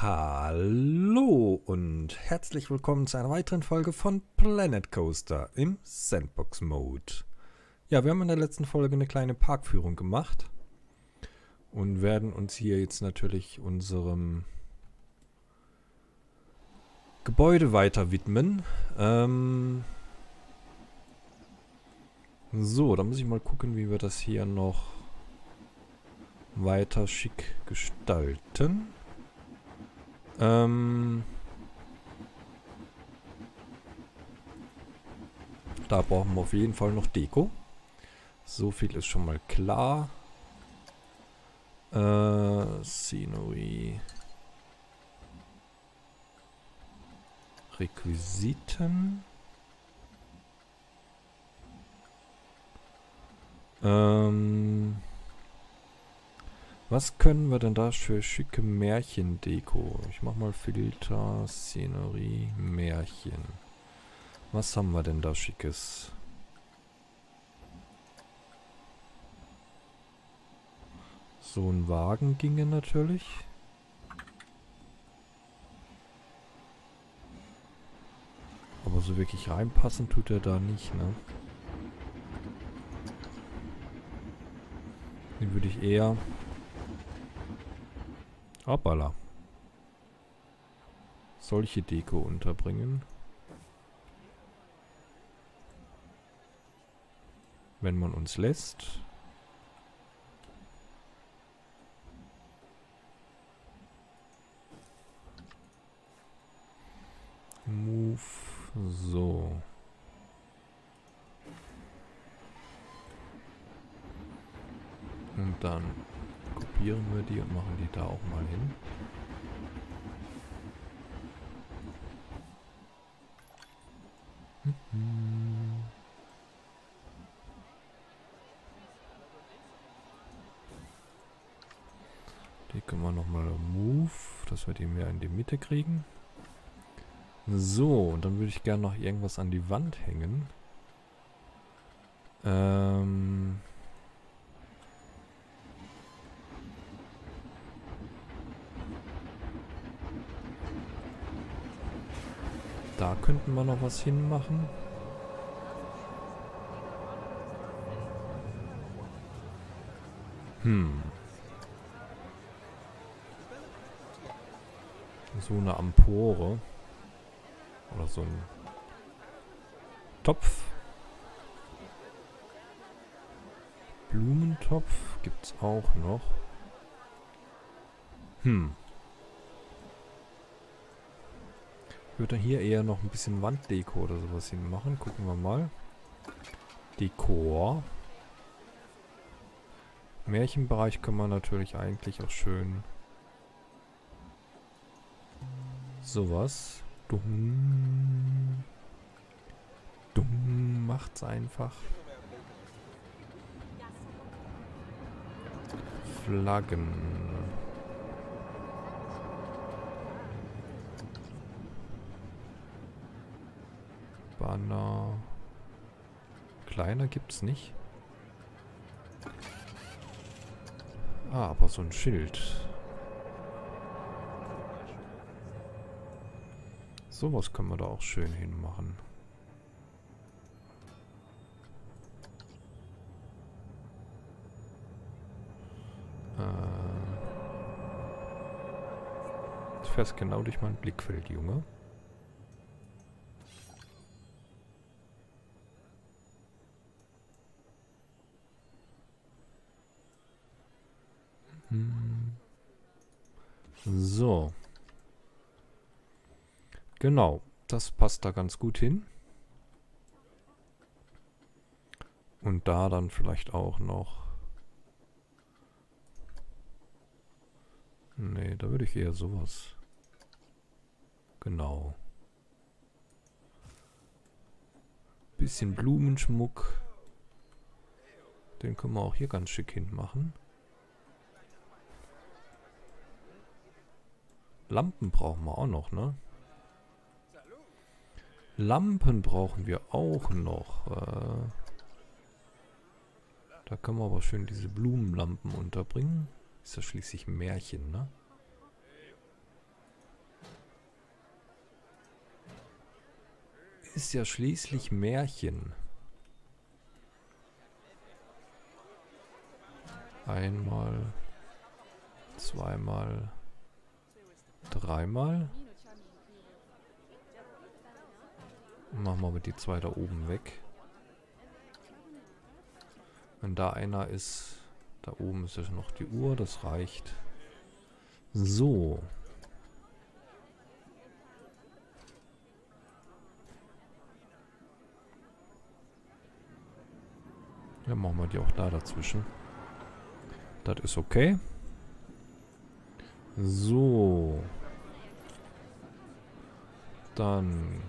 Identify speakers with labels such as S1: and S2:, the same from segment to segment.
S1: Hallo und herzlich willkommen zu einer weiteren Folge von Planet Coaster im Sandbox-Mode. Ja, wir haben in der letzten Folge eine kleine Parkführung gemacht und werden uns hier jetzt natürlich unserem Gebäude weiter widmen. So, da muss ich mal gucken, wie wir das hier noch weiter schick gestalten. Da brauchen wir auf jeden Fall noch Deko. So viel ist schon mal klar. Scenery. Requisiten. Was können wir denn da für schicke Märchendeko? Ich mach mal Filter, Szenerie, Märchen. Was haben wir denn da Schickes? So ein Wagen ginge natürlich. Aber so wirklich reinpassen tut er da nicht, ne? Den würde ich eher... Hoppala. Solche Deko unterbringen. Wenn man uns lässt. Move. So. Und dann kopieren wir die und machen die da auch mal hin. Die können wir nochmal Move, dass wir die mehr in die Mitte kriegen. So, und dann würde ich gerne noch irgendwas an die Wand hängen. Da könnten wir noch was hinmachen. So eine Empore. Oder so ein Topf. Blumentopf gibt's auch noch. Ich würde hier eher noch ein bisschen Wanddeko oder sowas hinmachen. Gucken wir mal. Dekor. Märchenbereich können wir natürlich eigentlich auch schön sowas. Dumm. Dumm macht's einfach. Flaggen. Banner. Kleiner gibt's nicht. Ah, aber so ein Schild. Sowas können wir da auch schön hinmachen. Du fährst genau durch mein Blickfeld, Junge. So. Genau, das passt da ganz gut hin. Und da dann vielleicht auch noch... Nee, da würde ich eher sowas. Genau. Bisschen Blumenschmuck. Den können wir auch hier ganz schick hinmachen. Lampen brauchen wir auch noch, ne? Lampen brauchen wir auch noch. Da können wir aber schön diese Blumenlampen unterbringen. Ist ja schließlich ein Märchen, ne? ist ja schließlich Märchen. Einmal, zweimal, dreimal. Machen wir aber die zwei da oben weg. Wenn da einer ist, da oben ist ja noch die Uhr, das reicht. So. Dann machen wir die auch da dazwischen. Das ist okay. So. Dann.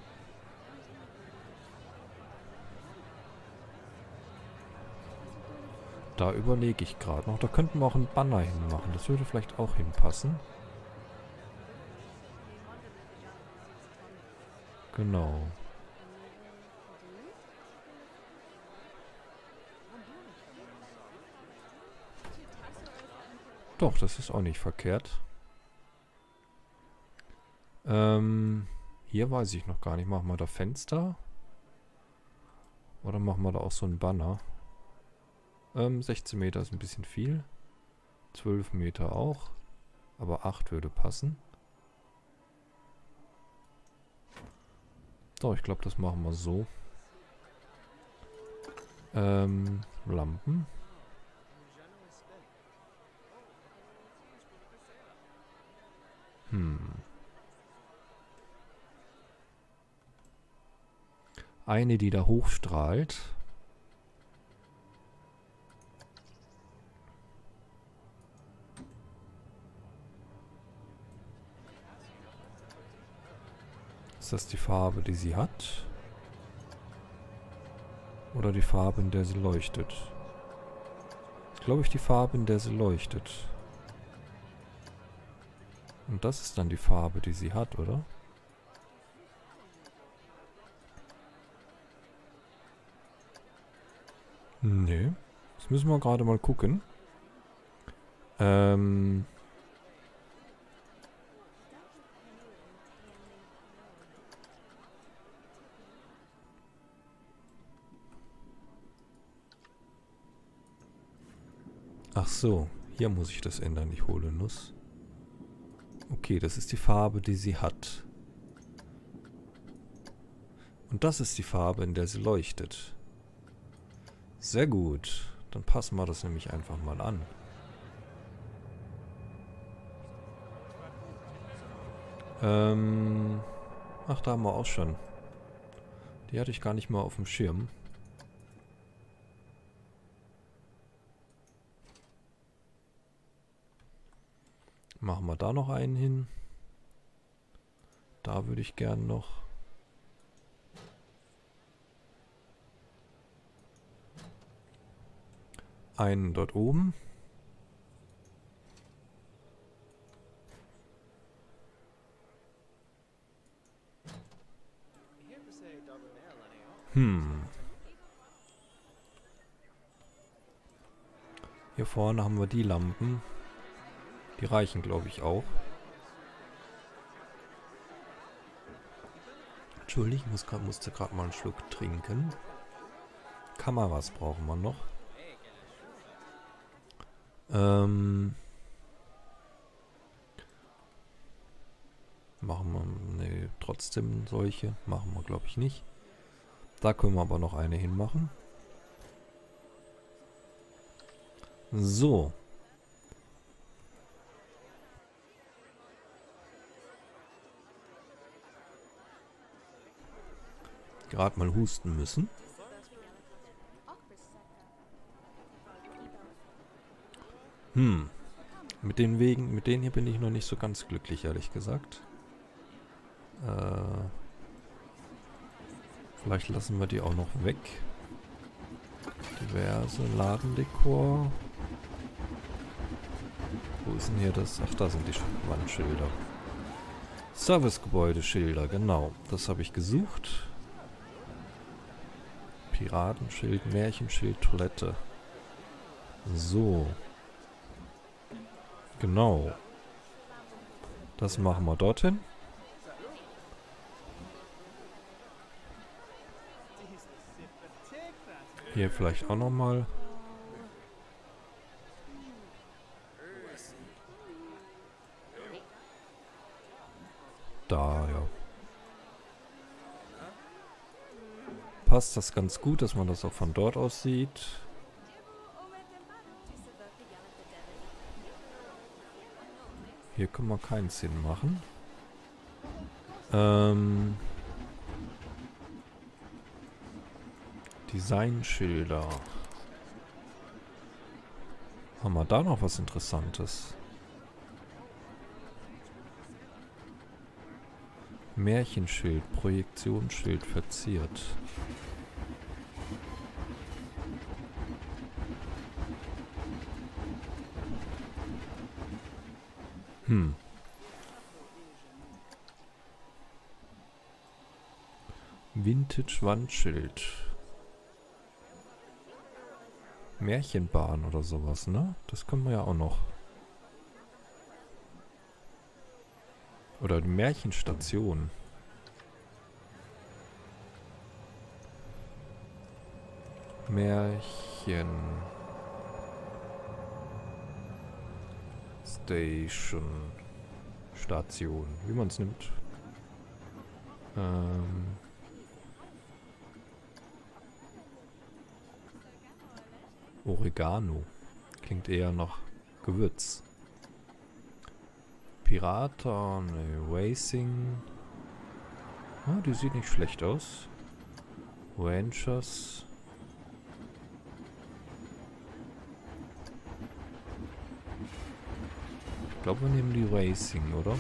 S1: Da überlege ich gerade noch. Da könnten wir auch einen Banner hinmachen. Das würde vielleicht auch hinpassen. Genau. Doch, das ist auch nicht verkehrt. Hier weiß ich noch gar nicht. Machen wir da Fenster? Oder machen wir da auch so einen Banner? 16 Meter ist ein bisschen viel. 12 Meter auch. Aber 8 würde passen. Doch, ich glaube, das machen wir so. Lampen. Eine, die da hochstrahlt. Ist das die Farbe, die sie hat? Oder die Farbe, in der sie leuchtet? Das ist, glaube ich, die Farbe, in der sie leuchtet. Und das ist dann die Farbe, die sie hat, oder? Nee. Das müssen wir gerade mal gucken. Ach so, hier muss ich das ändern, ich hole Nuss. Okay, das ist die Farbe, die sie hat. Und das ist die Farbe, in der sie leuchtet. Sehr gut. Dann passen wir das nämlich einfach mal an. Ach, da haben wir auch schon. Die hatte ich gar nicht mal auf dem Schirm. Machen wir da noch einen hin. Da würde ich gern noch. Einen dort oben. Hier vorne haben wir die Lampen. Die reichen, glaube ich, auch. Entschuldigung, musste gerade mal einen Schluck trinken. Kameras brauchen wir noch. Machen wir, nee, trotzdem solche. Machen wir, glaube ich, nicht. Da können wir aber noch eine hinmachen. So. Gerade mal husten müssen. Mit den Wegen, mit denen hier bin ich noch nicht so ganz glücklich, ehrlich gesagt. Vielleicht lassen wir die auch noch weg. Diverse Ladendekor. Wo ist denn hier das? Ach, da sind die Wandschilder. Servicegebäudeschilder, genau. Das habe ich gesucht. Piratenschild, Märchenschild, Toilette. So. Genau. Das machen wir dorthin. Hier vielleicht auch nochmal. Da, ja. Passt das ganz gut, dass man das auch von dort aus sieht. Hier können wir keinen Sinn machen. Designschilder. Haben wir da noch was Interessantes? Märchenschild, Projektionsschild verziert. Vintage-Wandschild. Märchenbahn oder sowas, ne? Das können wir ja auch noch. Oder die Märchenstation. Märchen. Station. Station. Wie man es nimmt. Oregano. Klingt eher nach Gewürz. Pirata, ne, Racing. Ah, die sieht nicht schlecht aus. Ranchers. Ich glaube, wir nehmen die Racing, oder?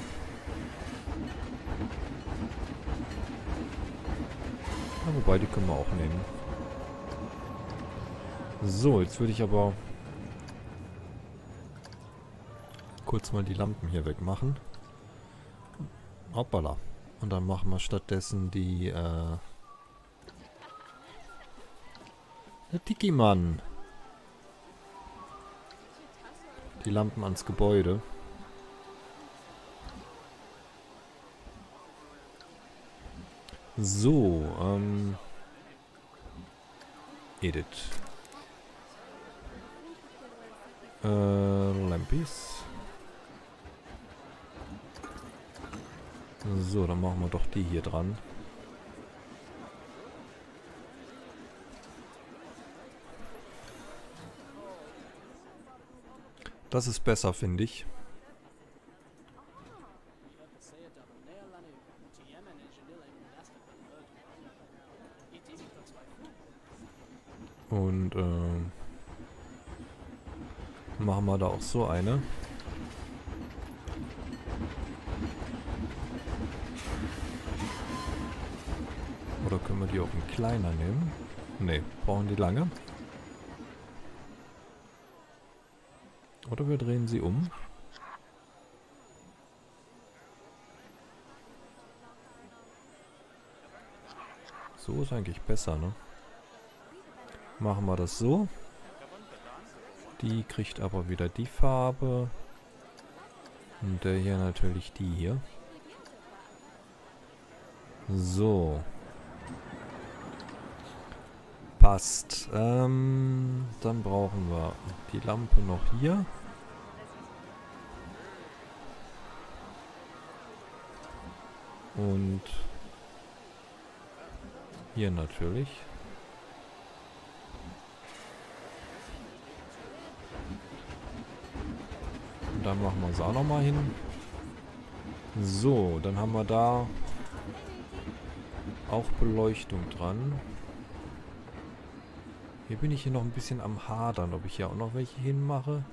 S1: Ja, wobei, die können wir auch nehmen. So, jetzt würde ich aber kurz mal die Lampen hier wegmachen. Hoppala. Und dann machen wir stattdessen die, der Tiki-Mann. Die Lampen ans Gebäude. So, Edit. Lampies. So, dann machen wir doch die hier dran. Das ist besser, finde ich. Und machen wir da auch so eine. Oder können wir die auch in kleiner nehmen? Ne, brauchen die lange. Oder wir drehen sie um. So ist eigentlich besser, ne? Machen wir das so. Die kriegt aber wieder die Farbe. Und der hier natürlich die hier. So. Passt. Dann brauchen wir die Lampe noch hier. Und hier natürlich. Und dann machen wir es auch nochmal hin. So, dann haben wir da auch Beleuchtung dran. Hier bin ich hier noch ein bisschen am Hadern, ob ich hier auch noch welche hinmache.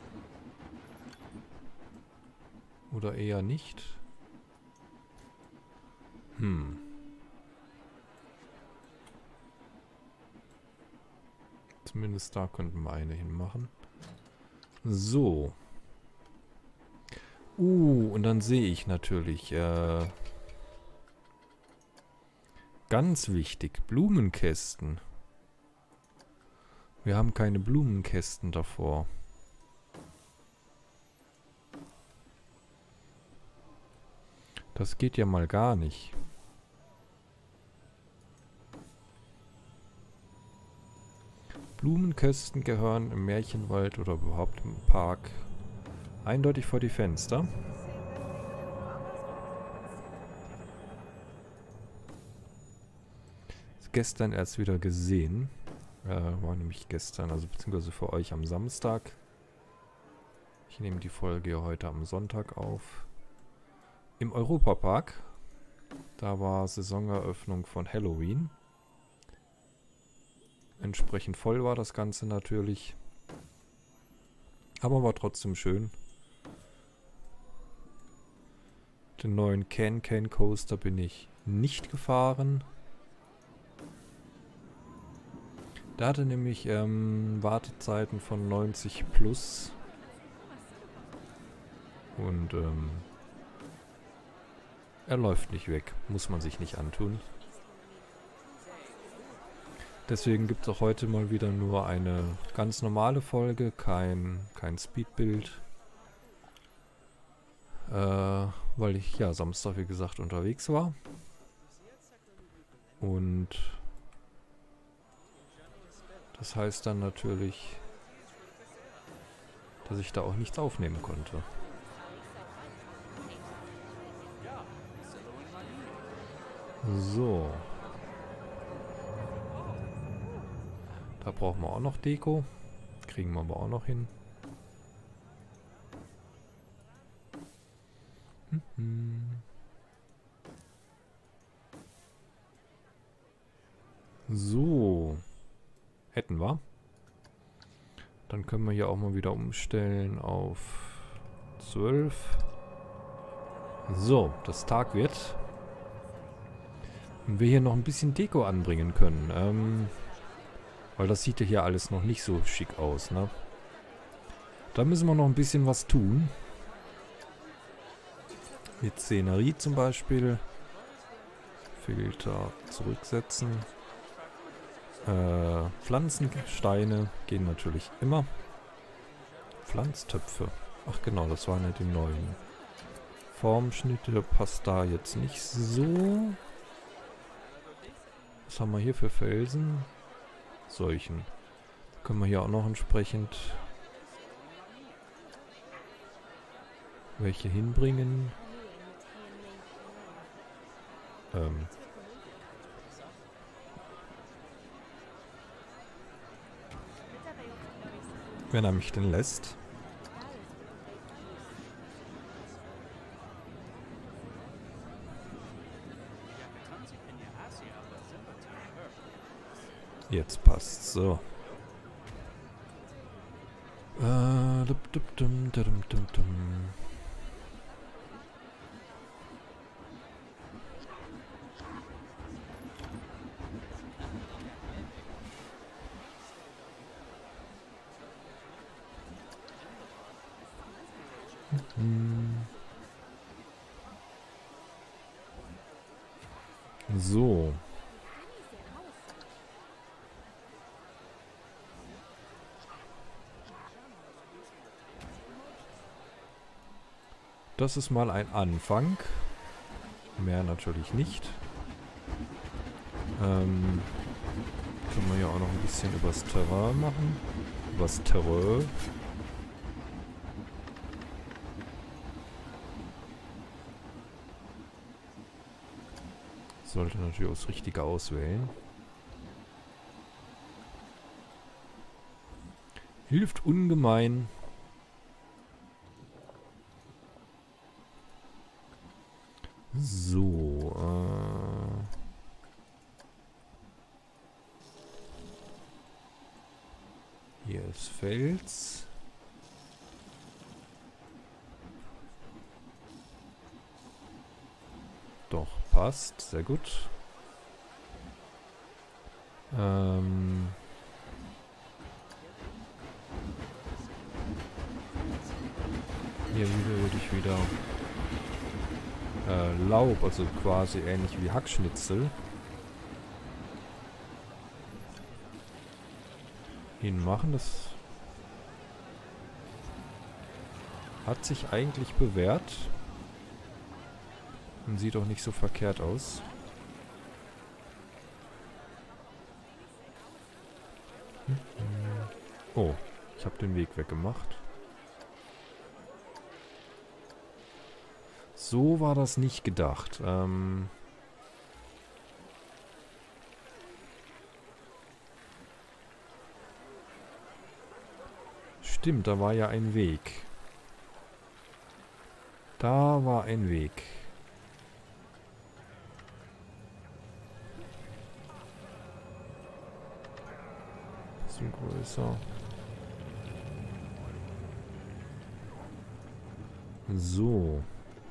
S1: Oder eher nicht. Zumindest da könnten wir eine hinmachen. So. Und dann sehe ich natürlich, ganz wichtig, Blumenkästen. Wir haben keine Blumenkästen davor. Das geht ja mal gar nicht. Blumenkästen gehören im Märchenwald oder überhaupt im Park eindeutig vor die Fenster. Gestern erst wieder gesehen. War nämlich gestern, also beziehungsweise für euch am Samstag. Ich nehme die Folge ja heute am Sonntag auf. Im Europapark. Da war Saisoneröffnung von Halloween. Entsprechend voll war das Ganze natürlich. Aber war trotzdem schön. Den neuen Can Coaster bin ich nicht gefahren. Der hatte nämlich Wartezeiten von 90 plus. Und er läuft nicht weg. Muss man sich nicht antun. Deswegen gibt es auch heute mal wieder nur eine ganz normale Folge. Kein Speedbild. Weil ich ja Samstag, wie gesagt, unterwegs war. Und das heißt dann natürlich, dass ich da auch nichts aufnehmen konnte. So. Da brauchen wir auch noch Deko. Kriegen wir aber auch noch hin. So. Hätten wir. Dann können wir hier auch mal wieder umstellen auf 12. So, dass Tag wird. Und wir hier noch ein bisschen Deko anbringen können. Weil das sieht ja hier alles noch nicht so schick aus, ne? Da müssen wir noch ein bisschen was tun. Mit Szenerie zum Beispiel. Filter zurücksetzen. Pflanzensteine gehen natürlich immer. Pflanztöpfe. Ach genau, das waren ja die neuen. Formschnitte passt da jetzt nicht so. Was haben wir hier für Felsen? Solchen. Können wir hier auch noch entsprechend welche hinbringen. Wenn er mich denn lässt. Jetzt passt's so. So. Das ist mal ein Anfang. Mehr natürlich nicht. Können wir ja auch noch ein bisschen übers Terrain machen. Übers Terrain. Sollte natürlich auch das Richtige auswählen. Hilft ungemein. So, hier ist Fels. Doch, passt. Sehr gut. Hier würde ich wieder Laub, also quasi ähnlich wie Hackschnitzel, hinmachen. Das hat sich eigentlich bewährt und sieht auch nicht so verkehrt aus. Oh, ich habe den Weg weggemacht. So war das nicht gedacht. Stimmt, da war ja ein Weg. Da war ein Weg. Bisschen größer. So.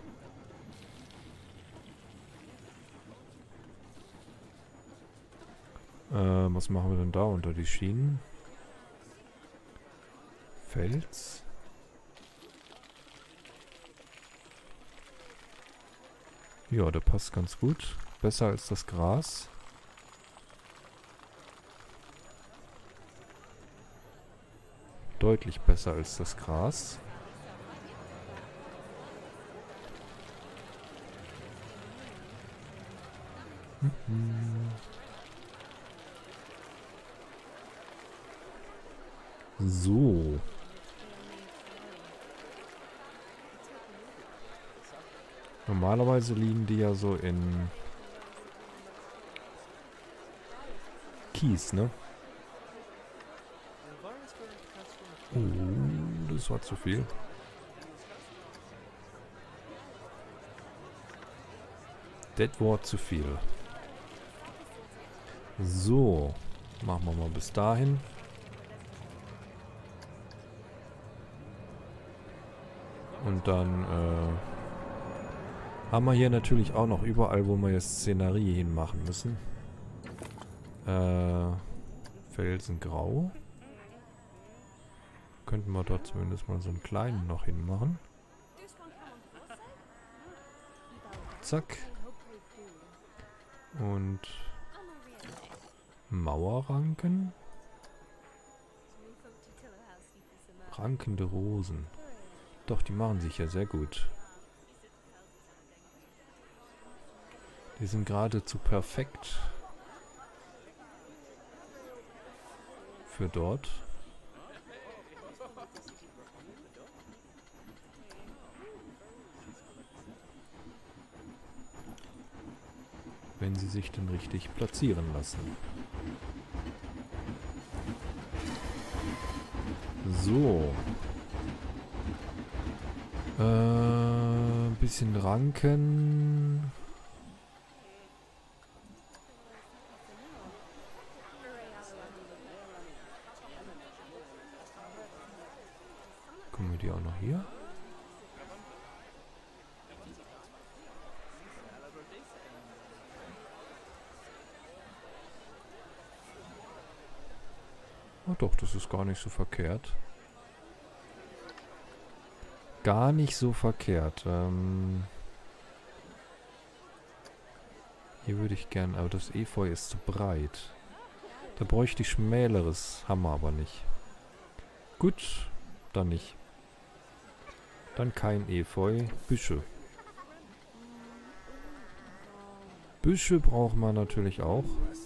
S1: Was machen wir denn da unter die Schienen? Fels. Ja, der passt ganz gut. Besser als das Gras. Deutlich besser als das Gras. So. Normalerweise liegen die ja so in Kies, ne? Oh, das war zu viel. Das war zu viel. So. Machen wir mal bis dahin. Und dann haben wir hier natürlich auch noch überall, wo wir jetzt Szenerie hinmachen müssen. Felsengrau. Könnten wir dort zumindest mal so einen kleinen noch hinmachen. Zack. Und Mauerranken. Rankende Rosen. Doch, die machen sich ja sehr gut. Die sind geradezu perfekt für dort. Wenn sie sich denn richtig platzieren lassen. So. Ein bisschen Ranken. Kommen wir die auch noch hier? Oh doch, das ist gar nicht so verkehrt. Gar nicht so verkehrt. Hier würde ich gern, aber das Efeu ist zu breit. Da bräuchte ich schmäleres, haben wir aber nicht. Gut, dann nicht. Dann kein Efeu, Büsche. Büsche brauchen wir natürlich auch.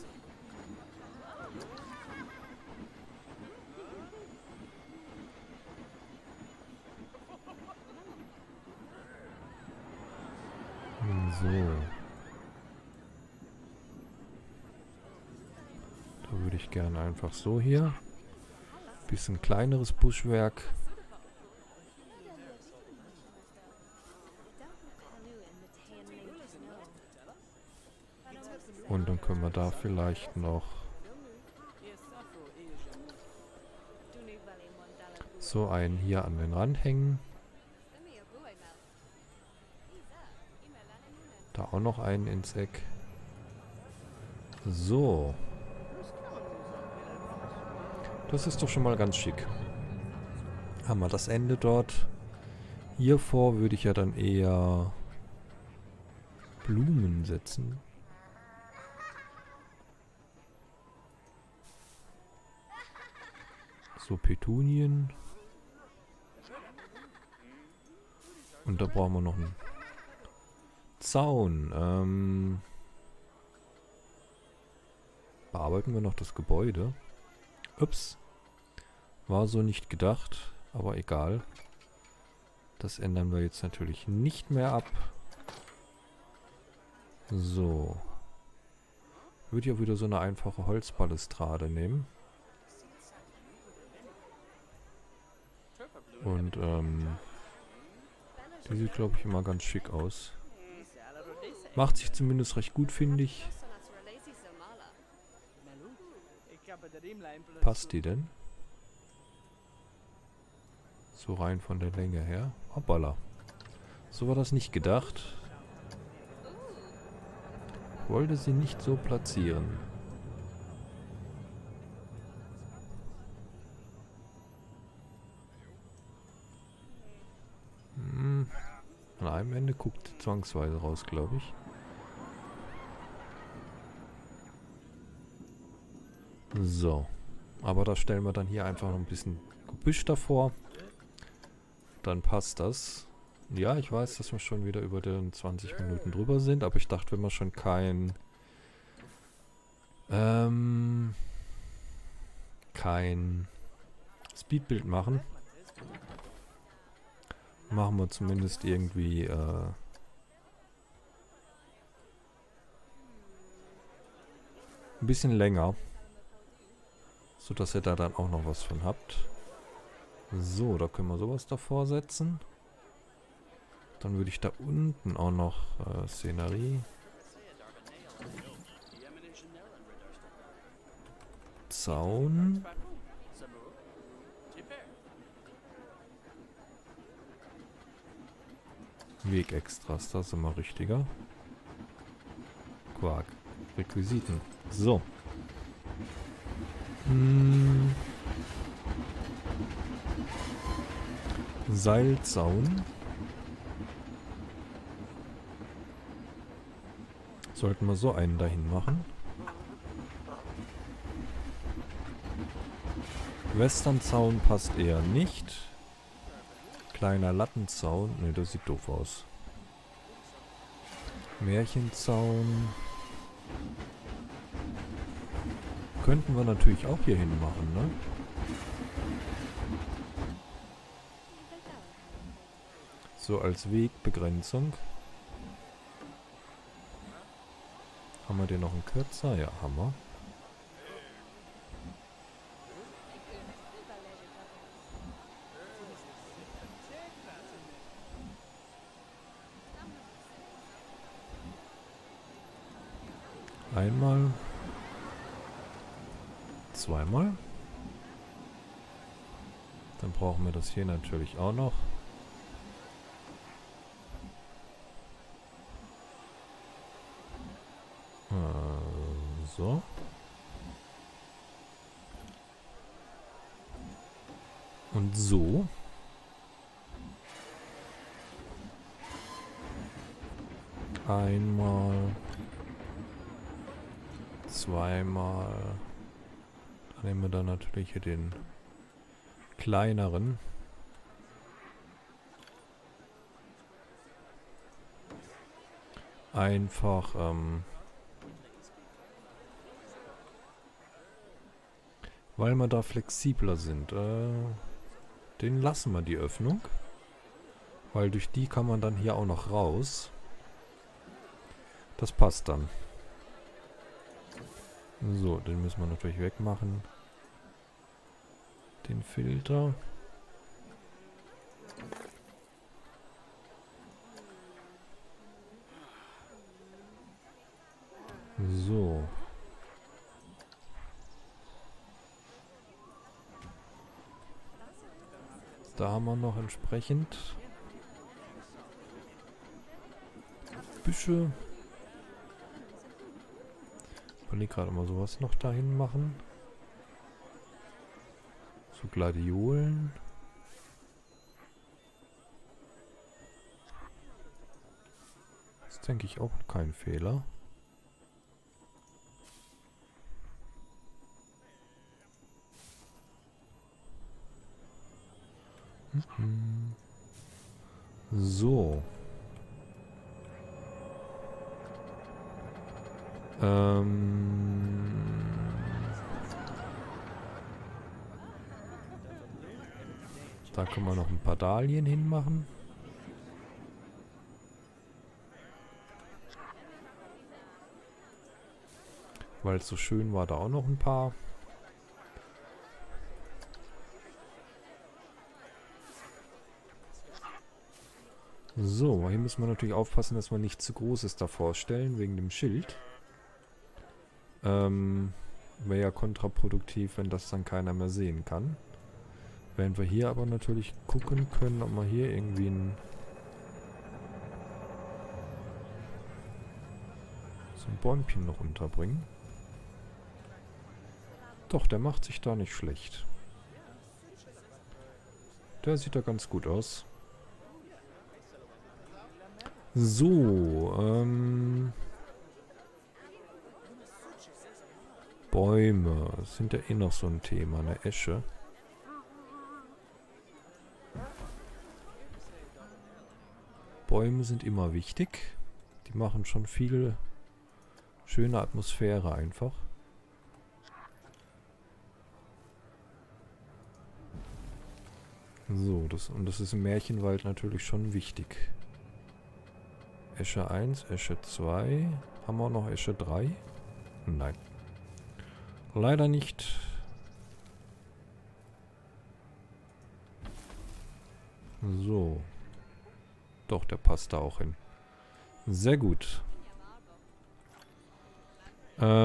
S1: So. Da würde ich gerne einfach so hier. Bisschen kleineres Buschwerk. Und dann können wir da vielleicht noch so einen hier an den Rand hängen. Da auch noch einen ins Eck. So. Das ist doch schon mal ganz schick. Haben wir das Ende dort. Hier vor würde ich ja dann eher Blumen setzen. So Petunien. Und da brauchen wir noch einen Zaun. Bearbeiten wir noch das Gebäude. Ups. War so nicht gedacht, aber egal. Das ändern wir jetzt natürlich nicht mehr ab. So. Würde ja wieder so eine einfache Holzbalustrade nehmen. Und, die sieht, glaube ich, immer ganz schick aus. Macht sich zumindest recht gut, finde ich. Passt die denn? So rein von der Länge her. Hoppala. So war das nicht gedacht. Wollte sie nicht so platzieren. An einem Ende guckt sie zwangsweise raus, glaube ich. So. Aber da stellen wir dann hier einfach noch ein bisschen Gebüsch davor. Dann passt das. Ja, ich weiß, dass wir schon wieder über den 20 Minuten drüber sind, aber ich dachte, wenn wir schon kein Speedbild machen, machen wir zumindest irgendwie ein bisschen länger, sodass ihr da dann auch noch was von habt. So, da können wir sowas davor setzen. Dann würde ich da unten auch noch Szenerie. Zaun. Wegextras, das ist immer richtiger. Quark. Requisiten. So. Seilzaun. Sollten wir so einen dahin machen. Westernzaun passt eher nicht. Kleiner Lattenzaun. Ne, das sieht doof aus. Märchenzaun. Könnten wir natürlich auch hier hin machen, ne? So als Wegbegrenzung. Haben wir den noch einen kürzer? Ja, haben wir. Einmal. Zweimal. Dann brauchen wir das hier natürlich auch noch. So. Und so. Einmal. Zweimal. Dann nehmen wir dann natürlich hier den kleineren. Einfach, weil wir da flexibler sind. Den lassen wir die Öffnung. Weil durch die kann man dann hier auch noch raus. Das passt dann. So, den müssen wir natürlich wegmachen. Den Filter. So. Da haben wir noch entsprechend Büsche. Ich überlege gerade mal sowas noch dahin machen. So Gladiolen. Das ist, denke ich, auch kein Fehler. So. Da können wir noch ein paar Dahlien hinmachen. Weil es so schön war, da auch noch ein paar. So, hier müssen wir natürlich aufpassen, dass wir nicht zu Großes davor stellen, wegen dem Schild. Wäre ja kontraproduktiv, wenn das dann keiner mehr sehen kann. Während wir hier aber natürlich gucken können, ob wir hier irgendwie so ein Bäumchen noch unterbringen. Doch, der macht sich da nicht schlecht. Der sieht da ganz gut aus. So, Bäume sind ja eh noch so ein Thema, eine Esche. Bäume sind immer wichtig. Die machen schon viel schöne Atmosphäre einfach. So, das ist im Märchenwald natürlich schon wichtig. Esche 1, Esche 2. Haben wir auch noch Esche 3? Nein. Leider nicht. So. Doch, der passt da auch hin. Sehr gut. Da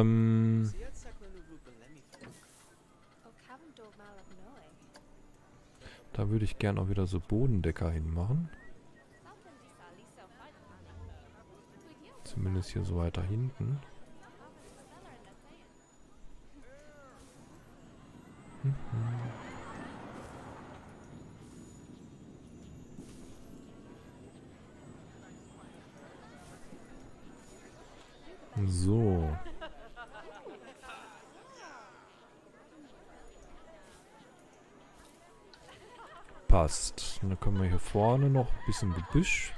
S1: würde ich gern auch wieder so Bodendecker hinmachen. Zumindest hier so weiter hinten. So. Passt. Und dann können wir hier vorne noch ein bisschen Gebüsch.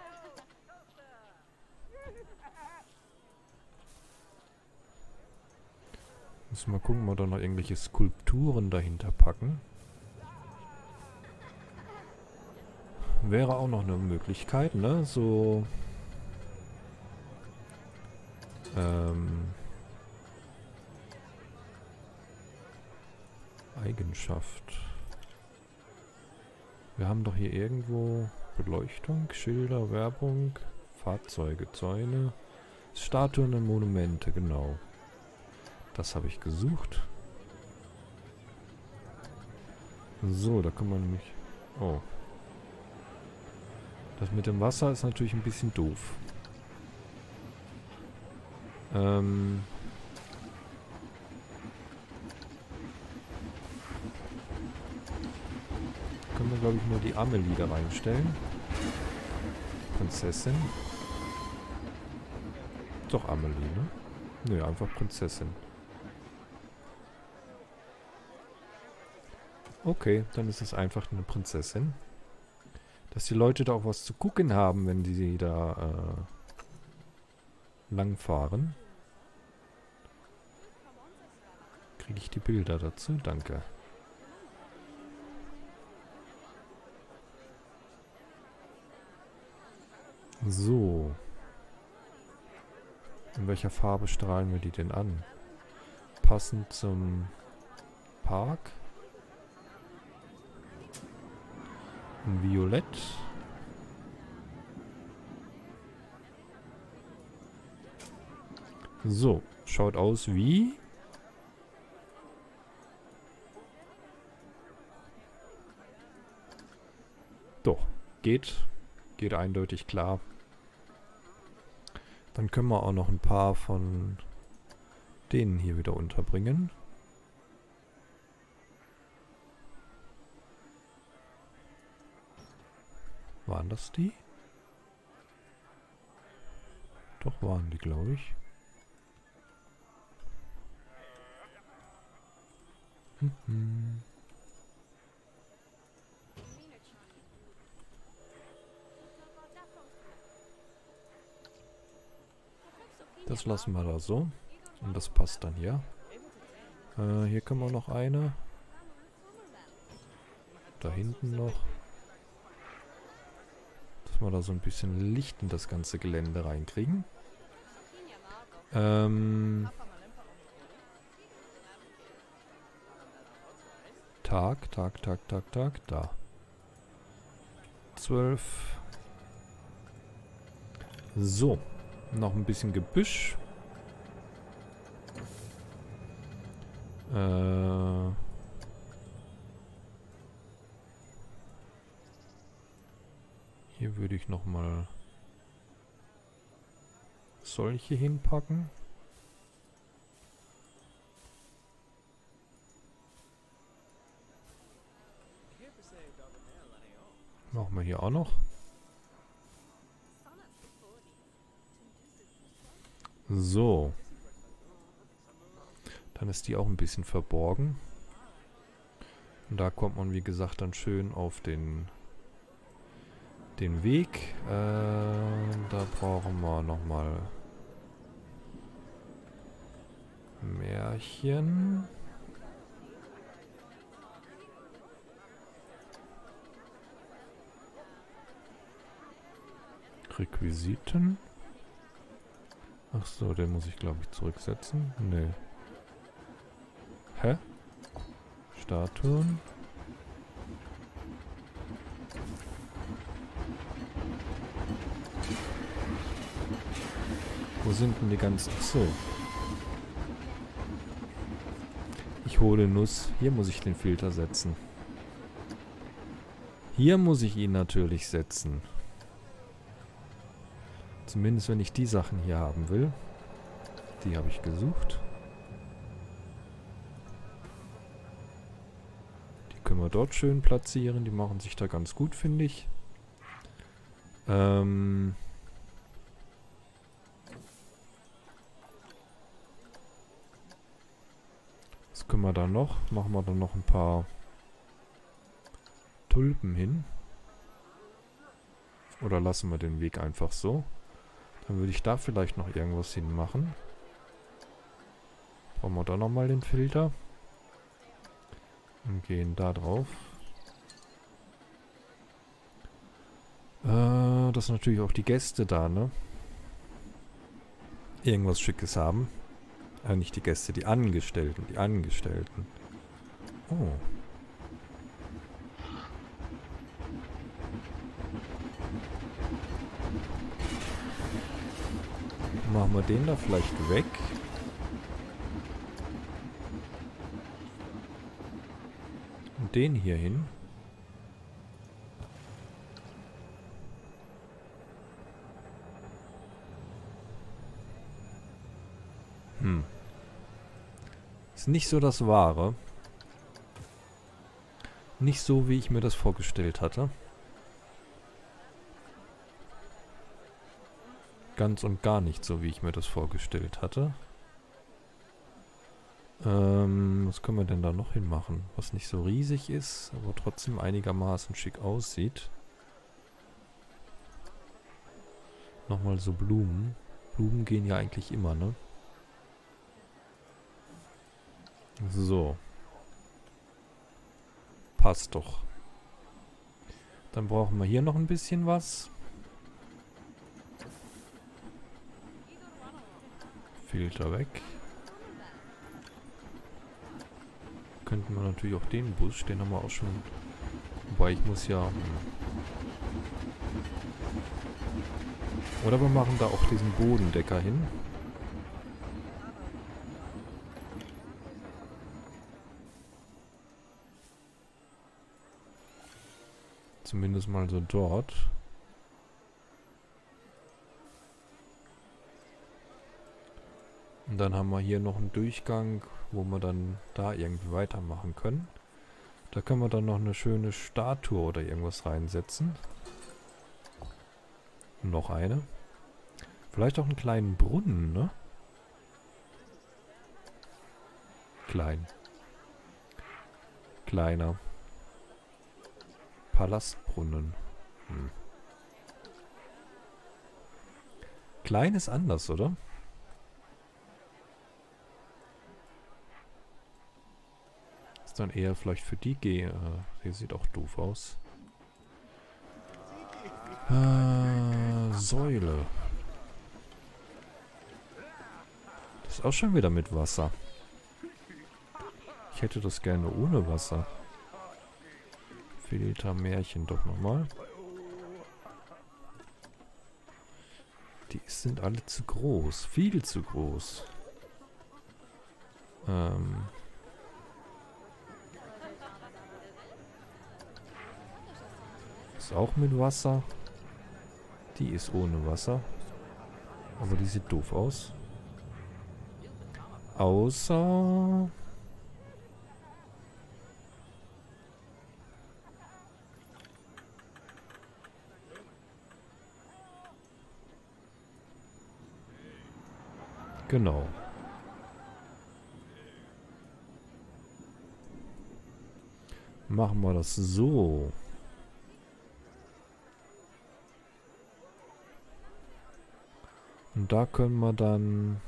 S1: Müssen wir gucken, ob wir da noch irgendwelche Skulpturen dahinter packen. Wäre auch noch eine Möglichkeit, ne? So... Eigenschaft. Wir haben doch hier irgendwo Beleuchtung, Schilder, Werbung, Fahrzeuge, Zäune, Statuen und Monumente, genau. Das habe ich gesucht. So, da kann man nämlich... Oh. Das mit dem Wasser ist natürlich ein bisschen doof. Können wir, glaube ich, nur die Amelie da reinstellen. Prinzessin. Doch Amelie, ne? Nö, einfach Prinzessin. Okay, dann ist es einfach eine Prinzessin. Dass die Leute da auch was zu gucken haben, wenn die da langfahren. Kriege ich die Bilder dazu? Danke. So. In welcher Farbe strahlen wir die denn an? Passend zum Park. Ein Violett. So, schaut aus wie... Doch, geht. Geht eindeutig klar. Dann können wir auch noch ein paar von denen hier wieder unterbringen. Waren das die? Doch, waren die, glaube ich. Das lassen wir da so. Und das passt dann hier. Hier können wir noch eine. Da hinten noch. Dass wir da so ein bisschen Licht in das ganze Gelände reinkriegen. Tag, da. 12. So. Noch ein bisschen Gebüsch. Hier würde ich nochmal solche hinpacken. Machen wir hier auch noch. So. Dann ist die auch ein bisschen verborgen. Und da kommt man, wie gesagt, dann schön auf den Weg. Da brauchen wir nochmal Märchen. Requisiten. Ach so, den muss ich, glaube ich, zurücksetzen. Nee. Hä? Statuen. Wo sind denn die ganzen... Ach so. Ich hole Nuss. Hier muss ich den Filter setzen. Hier muss ich ihn natürlich setzen. Zumindest wenn ich die Sachen hier haben will. Die habe ich gesucht. Die können wir dort schön platzieren. Die machen sich da ganz gut, finde ich. Was können wir da noch? Machen wir dann noch ein paar Tulpen hin. Oder lassen wir den Weg einfach so. Dann würde ich da vielleicht noch irgendwas hinmachen. Brauchen wir da nochmal den Filter. Und gehen da drauf. Dass natürlich auch die Gäste da, ne? Irgendwas Schickes haben. Nicht die Gäste, die Angestellten. Die Angestellten. Oh. Machen wir den da vielleicht weg. Und den hier hin. Ist nicht so das Wahre. Nicht so, wie ich mir das vorgestellt hatte. Ganz und gar nicht so, wie ich mir das vorgestellt hatte. Was können wir denn da noch hinmachen? Was nicht so riesig ist, aber trotzdem einigermaßen schick aussieht. Nochmal so Blumen. Blumen gehen ja eigentlich immer, ne? So. Passt doch. Dann brauchen wir hier noch ein bisschen was. Filter weg. Könnten wir natürlich auch den Busch, den haben wir auch schon. Wobei ich muss ja... Oder wir machen da auch diesen Bodendecker hin. Zumindest mal so dort. Und dann haben wir hier noch einen Durchgang, wo wir dann da irgendwie weitermachen können. Da können wir dann noch eine schöne Statue oder irgendwas reinsetzen. Und noch eine. Vielleicht auch einen kleinen Brunnen, ne? Klein. Kleiner. Palastbrunnen. Klein ist anders, oder? ist dann eher vielleicht für die hier sieht auch doof aus. Säule. Das ist auch schon wieder mit Wasser. Ich hätte das gerne ohne Wasser. Filter Märchen doch nochmal. Die sind alle zu groß. Viel zu groß. Ist auch mit Wasser. Die ist ohne Wasser. Aber die sieht doof aus. Außer... Genau. Machen wir das so. Und da können wir dann...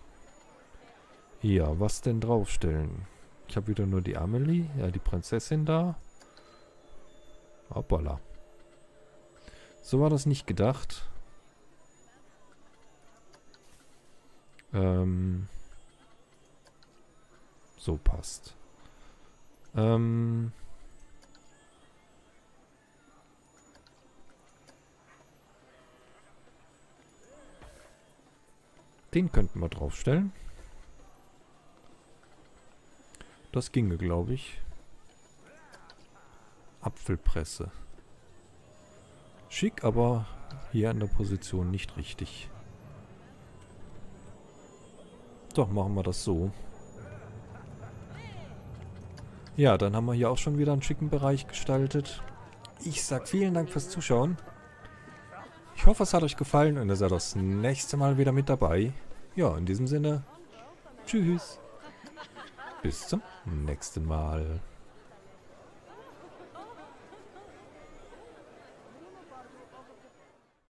S1: Ja, was denn draufstellen? Ich habe wieder nur die Amelie, ja, die Prinzessin da. Hoppala. So war das nicht gedacht. So passt. Den könnten wir draufstellen. Das ginge, glaube ich. Apfelpresse. Schick, aber hier an der Position nicht richtig. Doch, machen wir das so. Ja, dann haben wir hier auch schon wieder einen schicken Bereich gestaltet. Ich sag vielen Dank fürs Zuschauen. Ich hoffe, es hat euch gefallen und ihr seid das nächste Mal wieder mit dabei. Ja, in diesem Sinne, tschüss. Bis zum nächsten Mal.